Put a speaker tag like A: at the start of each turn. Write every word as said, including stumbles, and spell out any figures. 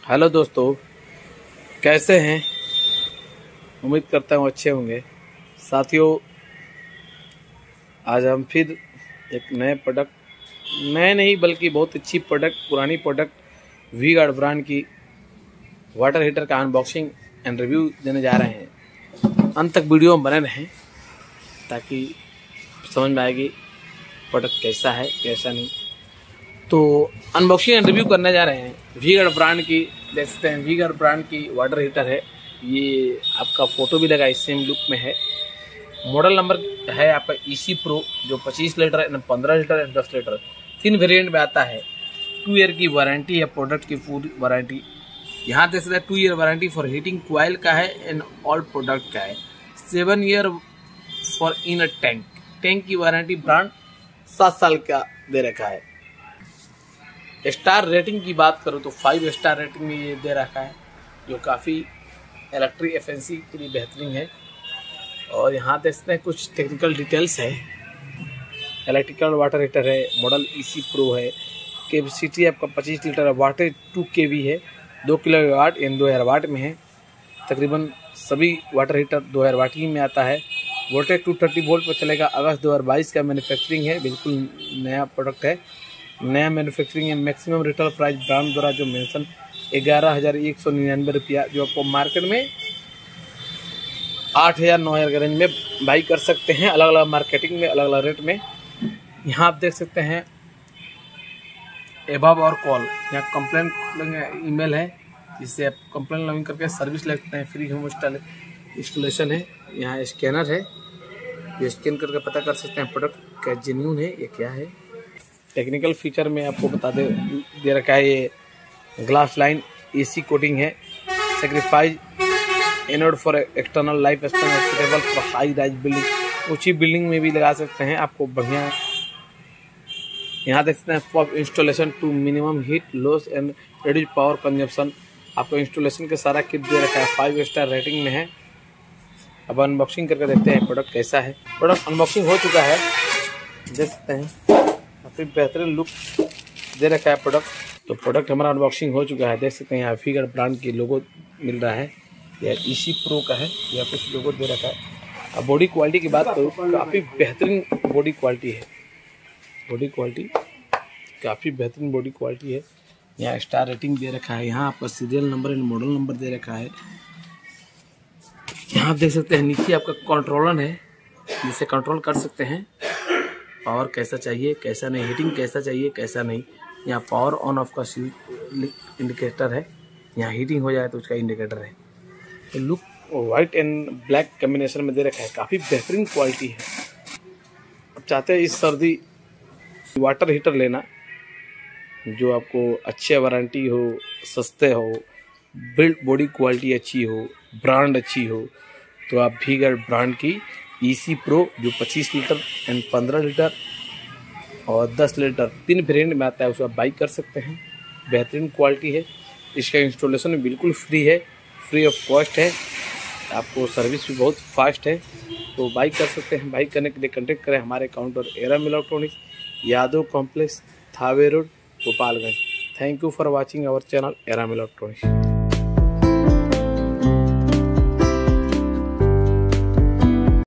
A: Hello दोस्तों, कैसे हैं? उम्मीद करता हूँ अच्छे होंगे। साथियों, आज हम फिर एक नए प्रोडक्ट, नए नहीं बल्कि बहुत अच्छी प्रोडक्ट, पुरानी प्रोडक्ट वी गार्ड ब्रांड की वाटर हीटर का अनबॉक्सिंग एंड रिव्यू देने जा रहे हैं। अंत तक वीडियो में बने रहें ताकि समझ में आएगी प्रोडक्ट कैसा है कैसा नहीं। तो अनबॉक्सिंग एंड रिव्यू करने जा रहे हैं वी गार्ड ब्रांड की। देख सकते हैं वी गार्ड ब्रांड की वाटर हीटर है। ये आपका फोटो भी लगा इस सेम लुक में है। मॉडल नंबर है आपका ईसी प्रो, जो पच्चीस लीटर एंड पंद्रह लीटर एंड दस लीटर तीन वेरिएंट में आता है। टू ईयर की वारंटी है, प्रोडक्ट की पूरी वारंटी। यहाँ देख सकते हैं two year warranty for heating coil का है एंड ऑल प्रोडक्ट का है। Seven year for in a tank tank की वारंटी ब्रांड सात साल का दे रखा है। स्टार रेटिंग की बात करो तो फाइव स्टार रेटिंग में ये दे रखा है, जो काफ़ी इलेक्ट्रिक एफिशिएंसी के लिए बेहतरीन है। और यहाँ देखते हैं कुछ टेक्निकल डिटेल्स है। इलेक्ट्रिकल वाटर हीटर है, मॉडल ईसी प्रो है। कैपेसिटी आपका पच्चीस लीटर है, वाटेज टू केवी है, दो किलो वाट एंड दो हज़ार वाट में है। तकरीबन सभी वाटर हीटर दो हज़ार वाट ही में आता है। वोल्टेज टू थर्टी वोल्ट पर चलेगा। अगस्त दो हज़ार बाईस का मैन्युफैक्चरिंग है, बिल्कुल नया प्रोडक्ट है, नया मैन्युफैक्चरिंग है। मैक्सिमम रिटेल प्राइस ब्रांड द्वारा जो मेंशन ग्यारह हज़ार एक सौ निन्यानवे रुपया, जो आपको मार्केट में आठ हज़ार नौ हज़ार के रेंज में बाई कर सकते हैं। अलग अलग मार्केटिंग में अलग अलग रेट में। यहाँ आप देख सकते हैं एबव और कॉल, यहाँ कंप्लेंट ईमेल है, जिससे आप कंप्लेंट लॉगिन करके सर्विस ले सकते हैं। फ्री होम इंस्टॉलेशन है। यहाँ स्कैनर है, ये स्कैन करके पता कर सकते हैं प्रोडक्ट क्या जेन्यून है, ये क्या है। टेक्निकल फीचर में आपको बता दे दे रखा है, ये ग्लास लाइन एसी कोटिंग है। Sacrifice anode for external life span, suitable for high rise building, ऊंची बिल्डिंग में भी लगा सकते हैं आपको बढ़िया। यहाँ देख सकते हैं for installation to minimum heat loss and reduce power consumption, आपको इंस्टॉलेशन के सारा किट दे रखा है। फाइव स्टार रेटिंग में है। अब अनबॉक्सिंग करके देखते हैं प्रोडक्ट कैसा है। प्रोडक्ट अनबॉक्सिंग हो चुका है, देख सकते हैं काफ़ी बेहतरीन लुक दे रखा है प्रोडक्ट। तो प्रोडक्ट हमारा अनबॉक्सिंग हो चुका है, देख सकते हैं यहाँ वी गार्ड ब्रांड की लोगो मिल रहा है, या ईसी प्रो का है, या कुछ लोगो दे रखा है। अब बॉडी क्वालिटी की बात करूँ, काफ़ी बेहतरीन बॉडी क्वालिटी है। बॉडी क्वालिटी काफ़ी बेहतरीन बॉडी क्वालिटी है। यहाँ स्टार रेटिंग दे रखा है। यहाँ आपका serial number and model number दे रखा है। यहाँ आप देख सकते हैं नीचे आपका कंट्रोलर है, जिसे कंट्रोल कर सकते हैं पावर कैसा चाहिए कैसा नहीं, हीटिंग कैसा चाहिए कैसा नहीं। यहाँ पावर ऑन ऑफ का स्विच इंडिकेटर है, यहाँ हीटिंग हो जाए तो उसका इंडिकेटर है। तो look white and black combination में दे रखा है, काफ़ी बेहतरीन क्वालिटी है। अब चाहते हैं इस सर्दी वाटर हीटर लेना जो आपको अच्छे वारंटी हो, सस्ते हो, बिल्ड बॉडी क्वालिटी अच्छी हो, ब्रांड अच्छी हो, तो आप वी गार्ड ब्रांड की ईसी प्रो, जो पच्चीस लीटर एंड पंद्रह लीटर और दस लीटर तीन वेरिएंट में आता है, उसे आप बाई कर सकते हैं। बेहतरीन क्वालिटी है। इसका इंस्टॉलेशन बिल्कुल फ्री है, फ्री ऑफ कॉस्ट है। आपको सर्विस भी बहुत फास्ट है, तो बाई कर सकते हैं। बाई करने के लिए कांटेक्ट करें हमारे counter Eram electronics, Yadav complex, Thawe road, Gopalganj. Thank you for watching our channel Eram electronics.